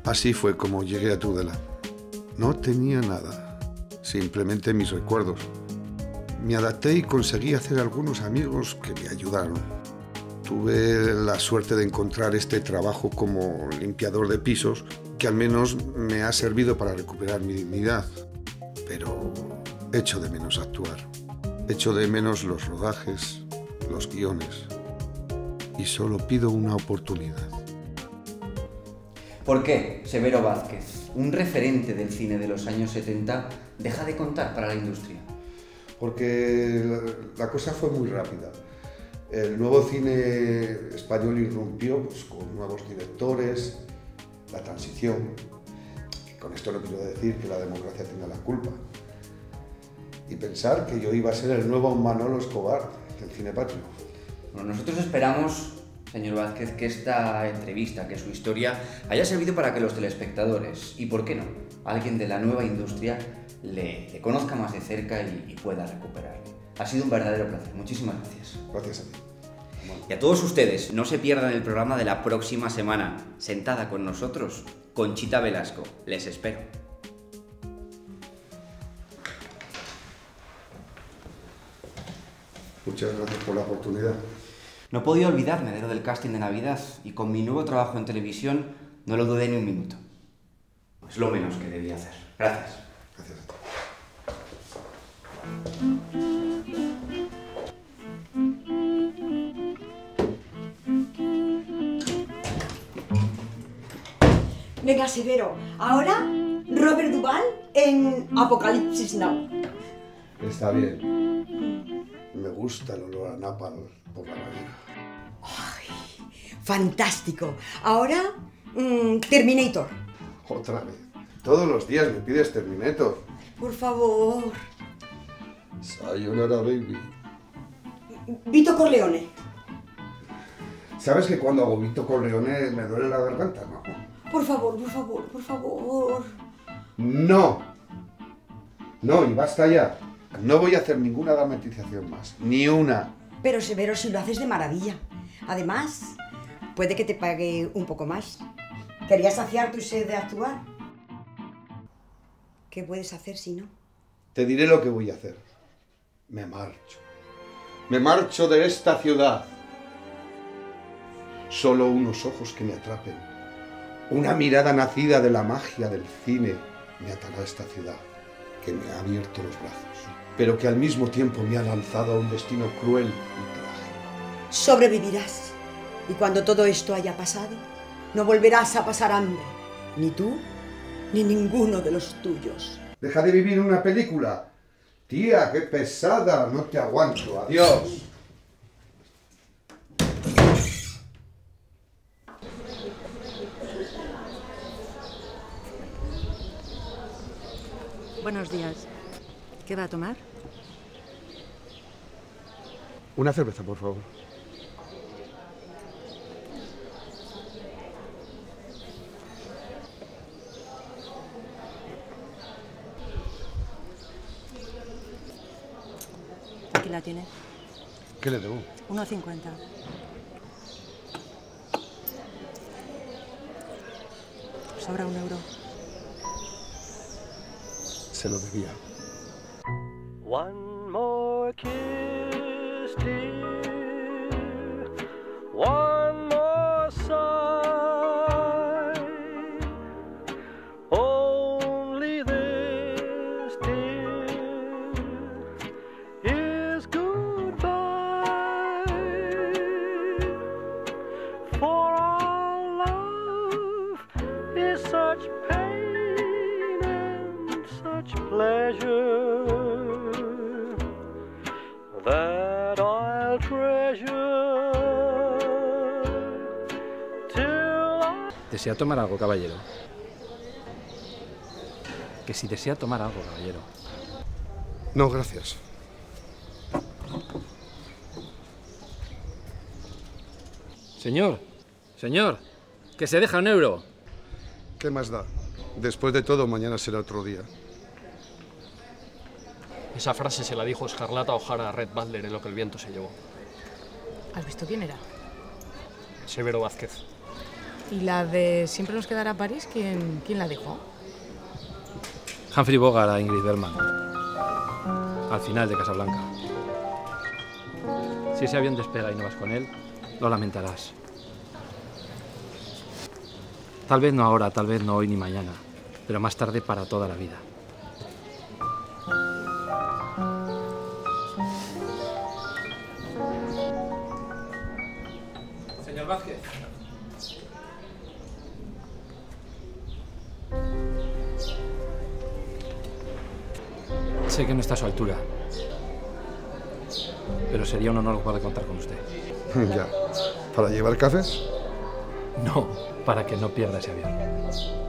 Así fue como llegué a Tudela. No tenía nada, simplemente mis recuerdos. Me adapté y conseguí hacer algunos amigos que me ayudaron. Tuve la suerte de encontrar este trabajo como limpiador de pisos, que al menos me ha servido para recuperar mi dignidad. Pero echo de menos actuar. Echo de menos los rodajes, los guiones. Y solo pido una oportunidad. ¿Por qué Severo Vázquez, un referente del cine de los años 70, deja de contar para la industria? Porque la cosa fue muy rápida. El nuevo cine español irrumpió pues, con nuevos directores, la transición. Con esto no quiero decir que la democracia tenga la culpa. Y pensar que yo iba a ser el nuevo Manolo Escobar del cine patrio. Bueno, nosotros esperamos, señor Vázquez, que esta entrevista, que su historia, haya servido para que los telespectadores, y por qué no, alguien de la nueva industria, le conozca más de cerca y pueda recuperarle. Ha sido un verdadero placer. Muchísimas gracias. Gracias a ti. Y a todos ustedes, no se pierdan el programa de la próxima semana. Sentada con nosotros, Conchita Velasco. Les espero. Muchas gracias por la oportunidad. No podía olvidarme de lo del casting de Navidad y con mi nuevo trabajo en televisión no lo dudé ni un minuto. Es lo menos que debía hacer. Gracias. Gracias a ti. Venga, Severo, ahora Robert Duvall en Apocalipsis Now. Está bien. Me gusta el olor a napalm por la mañana. ¡Ay! ¡Fantástico! Ahora, Terminator. Otra vez. Todos los días me pides Terminator. Por favor. Sayonara, baby. Vito Corleone. ¿Sabes que cuando hago Vito Corleone me duele la garganta? No. Por favor, por favor, por favor. No. No, y basta ya. No voy a hacer ninguna dramatización más. Ni una. Pero Severo, si lo haces de maravilla. Además, puede que te pague un poco más. ¿Querías saciar tu sed de actuar? ¿Qué puedes hacer si no? Te diré lo que voy a hacer. Me marcho. Me marcho de esta ciudad. Solo unos ojos que me atrapen. Una mirada nacida de la magia del cine me atará a esta ciudad, que me ha abierto los brazos, pero que al mismo tiempo me ha lanzado a un destino cruel y trágico. Sobrevivirás. Y cuando todo esto haya pasado, no volverás a pasar hambre. Ni tú, ni ninguno de los tuyos. Deja de vivir una película. Tía, qué pesada. No te aguanto. Adiós. Buenos días. ¿Qué va a tomar? Una cerveza, por favor. Aquí la tiene. ¿Qué le debo? 1,50. Sobra €1. Se lo debía. One more kiss, dear. One more sigh. Only this, dear, is goodbye. For our love is such pain and such pleasure that I'll treasure till I... ¿Desea tomar algo, caballero? Que si desea tomar algo, caballero. No, gracias. Señor, señor, que se deja €1. ¿Qué más da? Después de todo, mañana será otro día. Esa frase se la dijo Escarlata O'Hara a Red Butler en Lo que el viento se llevó. ¿Has visto quién era? Severo Vázquez. ¿Y la de siempre nos quedará París? ¿Quién la dijo? Humphrey Bogart a Ingrid Bergman. Al final de Casablanca. Si ese avión despega y no vas con él, lo lamentarás. Tal vez no ahora, tal vez no hoy ni mañana, pero más tarde para toda la vida. Señor Vázquez. Sé que no está a su altura, pero sería un honor poder contar con usted. Ya. ¿Para llevar cafés? No, para que no pierda ese avión.